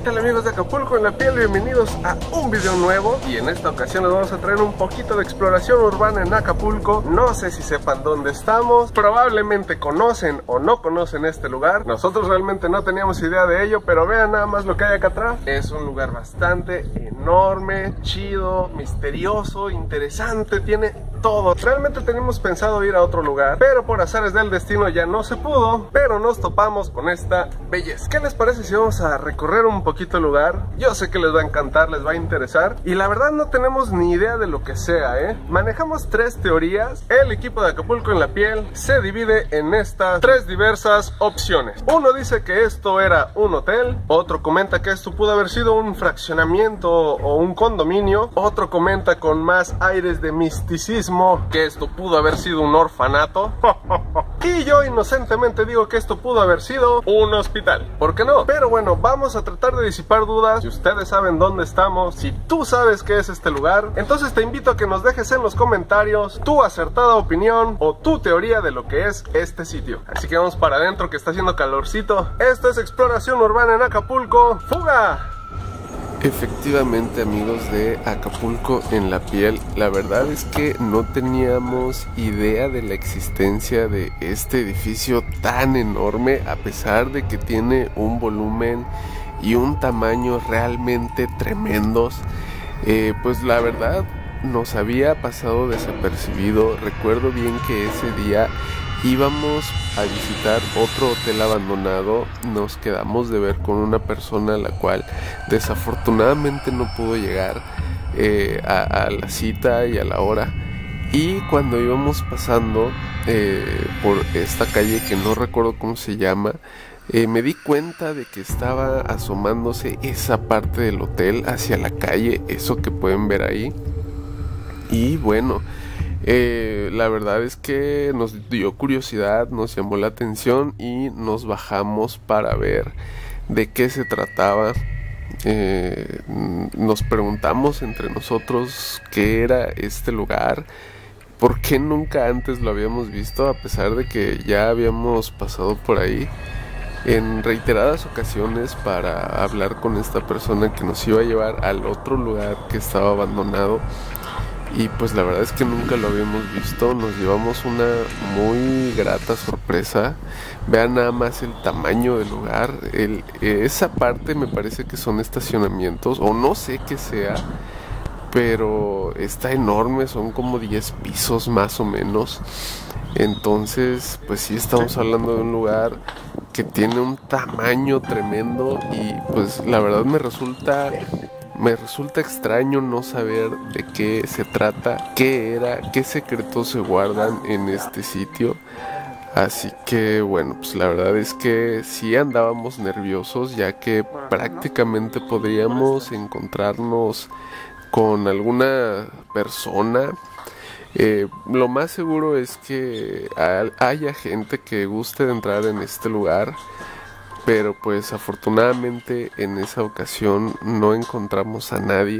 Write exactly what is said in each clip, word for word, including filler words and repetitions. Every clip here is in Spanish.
tal, amigos de Acapulco en la piel? Bienvenidos a un video nuevo. Y en esta ocasión les vamos a traer un poquito de exploración urbana en Acapulco. No sé si sepan dónde estamos, probablemente conocen o no conocen este lugar. Nosotros realmente no teníamos idea de ello, pero vean nada más lo que hay acá atrás. Es un lugar bastante enorme, chido, misterioso, interesante, tiene todo. Realmente teníamos pensado ir a otro lugar, pero por azares del destino ya no se pudo. Pero nos topamos con esta belleza. ¿Qué les parece si vamos a recorrer un poquito el lugar? Yo sé que les va a encantar, les va a interesar. Y la verdad no tenemos ni idea de lo que sea, ¿eh? Manejamos tres teorías. El equipo de Acapulco en la piel se divide en estas tres diversas opciones. Uno dice que esto era un hotel. Otro comenta que esto pudo haber sido un fraccionamiento o un condominio. Otro comenta con más aires de misticismo que esto pudo haber sido un orfanato. Y yo inocentemente digo que esto pudo haber sido un hospital. ¿Por qué no? Pero bueno, vamos a tratar de disipar dudas. Si ustedes saben dónde estamos, si tú sabes qué es este lugar, entonces te invito a que nos dejes en los comentarios tu acertada opinión o tu teoría de lo que es este sitio. Así que vamos para adentro, que está haciendo calorcito. Esto es exploración urbana en Acapulco. ¡Fuga! Efectivamente, amigos de Acapulco en la piel, la verdad es que no teníamos idea de la existencia de este edificio tan enorme, a pesar de que tiene un volumen y un tamaño realmente tremendos. Eh, pues la verdad nos había pasado desapercibido. Recuerdo bien que ese día íbamos a visitar otro hotel abandonado. Nos quedamos de ver con una persona a la cual desafortunadamente no pudo llegar eh, a, a la cita y a la hora. Y cuando íbamos pasando eh, por esta calle que no recuerdo cómo se llama, eh, me di cuenta de que estaba asomándose esa parte del hotel hacia la calle, eso que pueden ver ahí. Y bueno, Eh, la verdad es que nos dio curiosidad, nos llamó la atención y nos bajamos para ver de qué se trataba. Eh, nos preguntamos entre nosotros qué era este lugar, por qué nunca antes lo habíamos visto, a pesar de que ya habíamos pasado por ahí en reiteradas ocasiones para hablar con esta persona que nos iba a llevar al otro lugar que estaba abandonado. Y pues la verdad es que nunca lo habíamos visto. Nos llevamos una muy grata sorpresa. Vean nada más el tamaño del lugar. el, Esa parte me parece que son estacionamientos, o no sé qué sea, pero está enorme. Son como diez pisos más o menos. Entonces pues sí, estamos hablando de un lugar que tiene un tamaño tremendo. Y pues la verdad me resulta Me resulta extraño no saber de qué se trata, qué era, qué secretos se guardan en este sitio. Así que bueno, pues la verdad es que sí andábamos nerviosos, ya que prácticamente podríamos encontrarnos con alguna persona. Eh, lo más seguro es que haya gente que guste de entrar en este lugar, pero pues afortunadamente en esa ocasión no encontramos a nadie.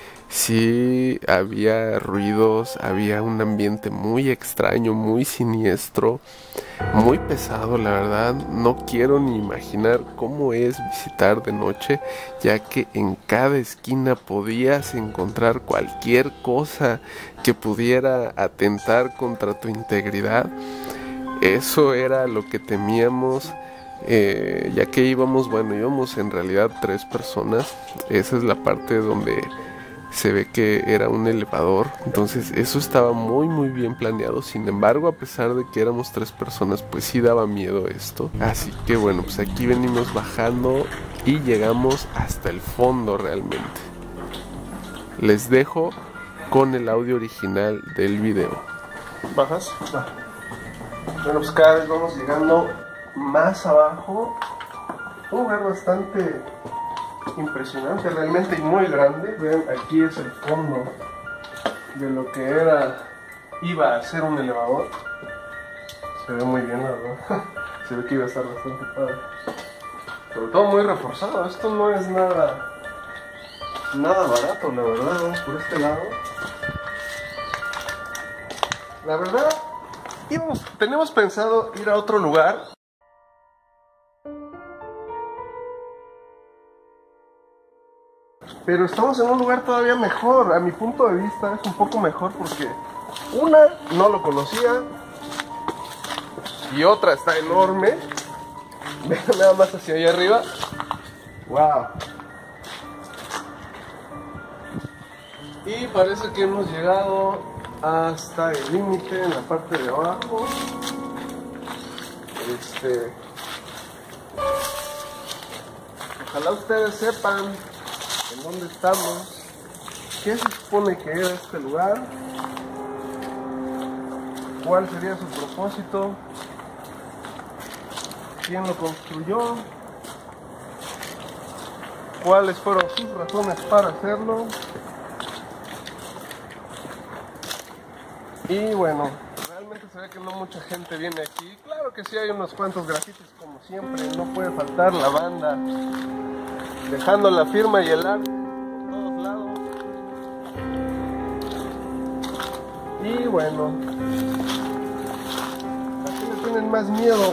Sí había ruidos, había un ambiente muy extraño, muy siniestro, muy pesado, la verdad. No quiero ni imaginar cómo es visitar de noche, ya que en cada esquina podías encontrar cualquier cosa que pudiera atentar contra tu integridad. Eso era lo que temíamos. Eh, ya que íbamos, bueno, íbamos en realidad tres personas. Esa es la parte donde se ve que era un elevador. Entonces eso estaba muy muy bien planeado. Sin embargo, a pesar de que éramos tres personas, pues sí daba miedo esto. Así que bueno, pues aquí venimos bajando y llegamos hasta el fondo realmente. Les dejo con el audio original del video. ¿Bajas? Ah. Bueno, pues cada vez vamos llegando más abajo. Un lugar bastante impresionante realmente y muy grande. Vean, aquí es el fondo de lo que era, iba a ser un elevador. Se ve muy bien, la verdad. Se ve que iba a estar bastante padre, sobre todo muy reforzado. Esto no es nada nada barato, la verdad. Vamos por este lado. La verdad, íbamos, tenemos pensado ir a otro lugar. Pero estamos en un lugar todavía mejor. A mi punto de vista es un poco mejor porque una, no lo conocía, y otra está enorme. Vean nada más hacia allá arriba. Wow. Y parece que hemos llegado hasta el límite en la parte de abajo. Este, ojalá ustedes sepan en dónde estamos, qué se supone que era este lugar, cuál sería su propósito, quién lo construyó, cuáles fueron sus razones para hacerlo. Y bueno, realmente se ve que no mucha gente viene aquí. Claro que sí hay unos cuantos grafitis como siempre, no puede faltar la banda dejando la firma y el arte por todos lados. Y bueno, aquí le tienen más miedo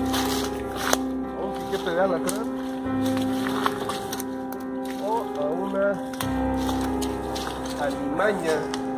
a un piquete de alacrán o a una alimaña.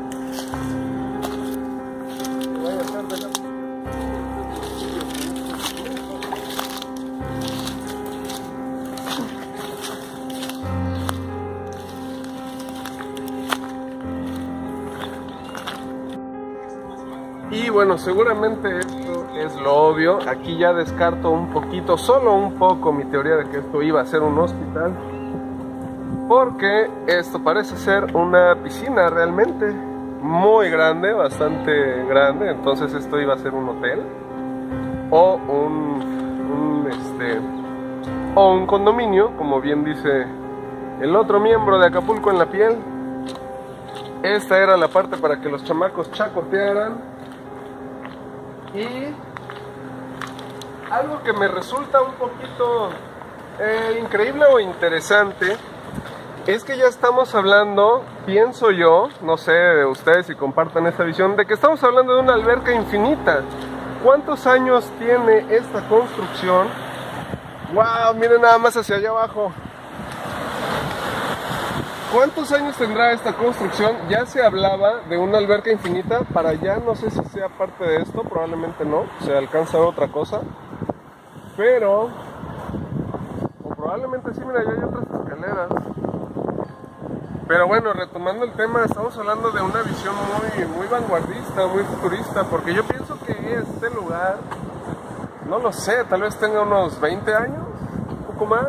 Y bueno, seguramente esto es lo obvio. Aquí ya descarto un poquito, solo un poco, mi teoría de que esto iba a ser un hospital, porque esto parece ser una piscina realmente muy grande, bastante grande. Entonces esto iba a ser un hotel o un, un este o un condominio, como bien dice el otro miembro de Acapulco en la piel. Esta era la parte para que los chamacos chacotearan. Y algo que me resulta un poquito eh, increíble o interesante es que ya estamos hablando, pienso yo, no sé de ustedes si compartan esta visión, de que estamos hablando de una alberca infinita. ¿Cuántos años tiene esta construcción? ¡Wow! Miren nada más hacia allá abajo. ¿Cuántos años tendrá esta construcción? Ya se hablaba de una alberca infinita. Para allá no sé si sea parte de esto, probablemente no, se alcanza a ver otra cosa. Pero, o probablemente sí, mira, ya hay otras escaleras. Pero bueno, retomando el tema, estamos hablando de una visión muy, muy vanguardista, muy futurista, porque yo pienso que este lugar, no lo sé, tal vez tenga unos veinte años, un poco más.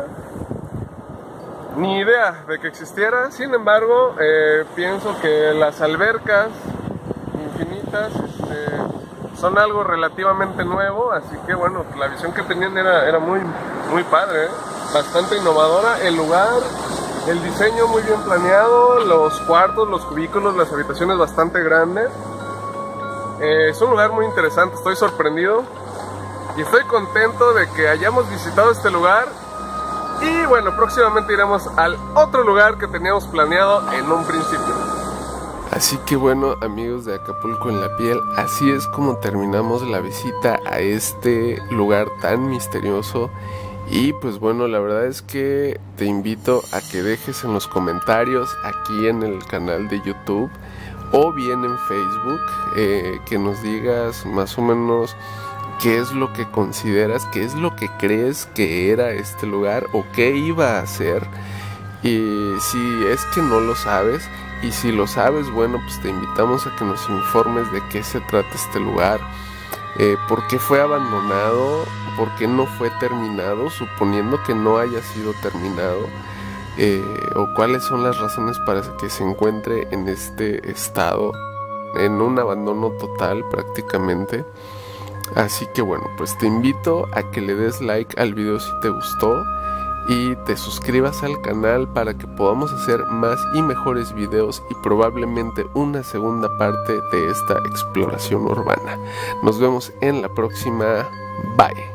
Ni idea de que existiera. Sin embargo, eh, pienso que las albercas infinitas este, son algo relativamente nuevo, así que bueno, la visión que tenían era, era muy, muy padre, ¿eh? Bastante innovadora. El lugar, el diseño muy bien planeado, los cuartos, los cubículos, las habitaciones bastante grandes. Eh, es un lugar muy interesante, estoy sorprendido y estoy contento de que hayamos visitado este lugar. Y bueno, próximamente iremos al otro lugar que teníamos planeado en un principio. Así que bueno, amigos de Acapulco en la piel, así es como terminamos la visita a este lugar tan misterioso. Y pues bueno, la verdad es que te invito a que dejes en los comentarios aquí en el canal de YouTube o bien en Facebook, eh, que nos digas más o menos qué es lo que consideras, qué es lo que crees que era este lugar o qué iba a ser. Y si es que no lo sabes, y si lo sabes, bueno, pues te invitamos a que nos informes de qué se trata este lugar, eh, por qué fue abandonado, por qué no fue terminado, suponiendo que no haya sido terminado, eh, o cuáles son las razones para que se encuentre en este estado, en un abandono total prácticamente. Así que bueno, pues te invito a que le des like al video si te gustó y te suscribas al canal para que podamos hacer más y mejores videos y probablemente una segunda parte de esta exploración urbana. Nos vemos en la próxima. Bye.